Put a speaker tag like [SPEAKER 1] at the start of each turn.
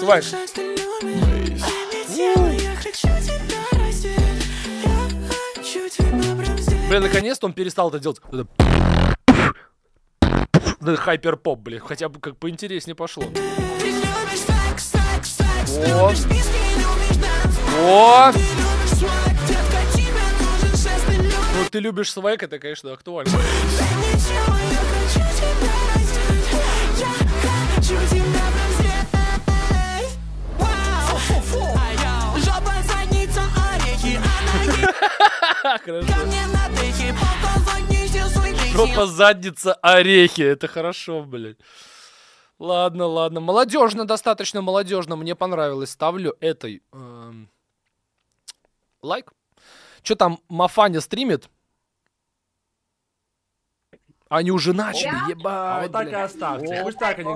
[SPEAKER 1] свайк. Блин, наконец-то он перестал это делать. Хайпер-поп, блин. Хотя бы как поинтереснее пошло. О! О! Ну, ты любишь свайк, это, конечно, актуально. Жопа, задница, орехи. Это хорошо, блядь. Ладно, ладно. Молодежно, достаточно молодежно. Мне понравилось. Ставлю этой лайк. Что там Мафаня стримит? Они уже начали, ебать.
[SPEAKER 2] А вот так и оставьте. Пусть так они